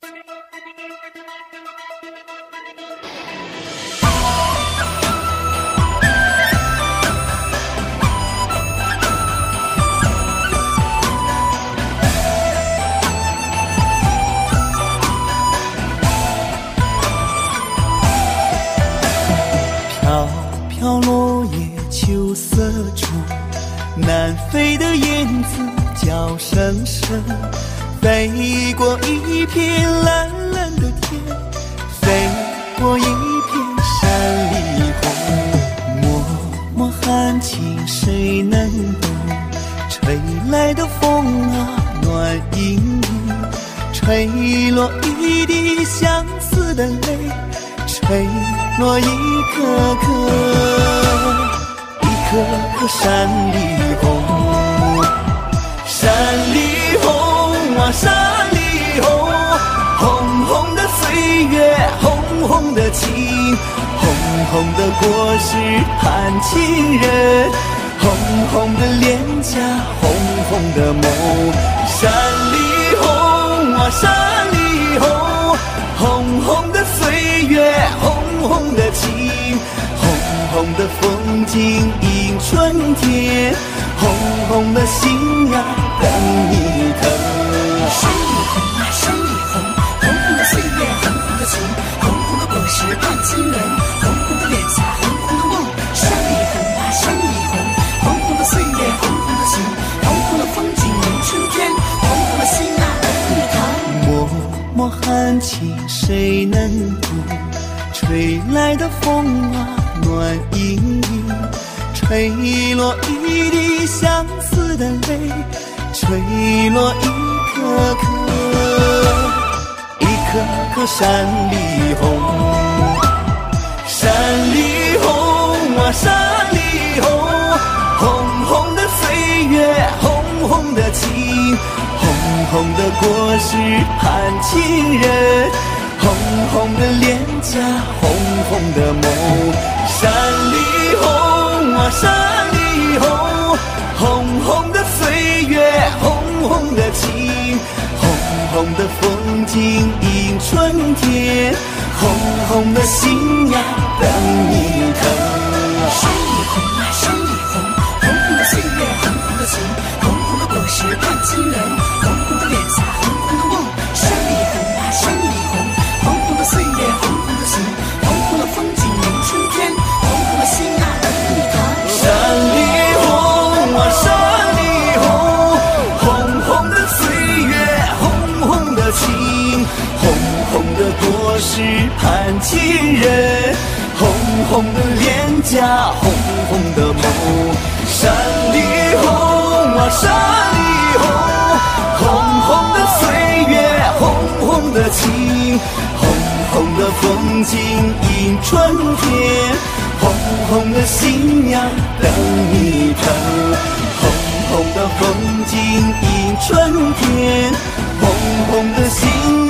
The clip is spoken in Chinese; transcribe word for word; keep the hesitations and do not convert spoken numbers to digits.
飘飘落叶秋色中，南飞的燕子叫声声，飞过一片蓝蓝的天，飞过一片山里红。脉脉含情谁能懂？吹来的风啊暖盈盈，吹落一地相思的泪，吹落一颗颗一颗颗山里红。山里红啊山里红，红红的岁月红红的情，红红的果实盼情人，红红的脸颊红红的梦。山里红啊山里红，红红的岁月红红的情，红红的风景迎春天，红红的心呀等你疼。 山里红啊山里红，红红的岁月红红的情，红红的果实盼情人，红红的脸颊红红的梦。山里红啊山里红，红红的岁月红红的情，红红的风景迎春天，红红的心啊等你疼。 脉脉含情谁能懂？吹来的风啊暖盈盈，吹落一地相思的泪，吹落一颗颗一颗颗山里红。山里红啊山里红，红红的岁月红红的情，红红的果实盼情人，红红的脸颊红红的梦。山里红啊山里红，红红的岁月红红的情，红红的风景迎春天，红红的心呀等你疼。 山里红啊山里红，红红的岁月红红的情，红红的果实盼情人，红红的脸颊红红的梦。山里红啊山里红，红红的岁月红红的情，红红的风景迎春天，红红的心啊等你疼。 山里红啊山里红，红红的岁月红红的情，红红的果实盼情人，红红的脸颊红红的梦。山里红啊山里红，红红的岁月红红的情，红红的风景迎春天，红红的心呀等你疼。红红的风景迎春天，红红的心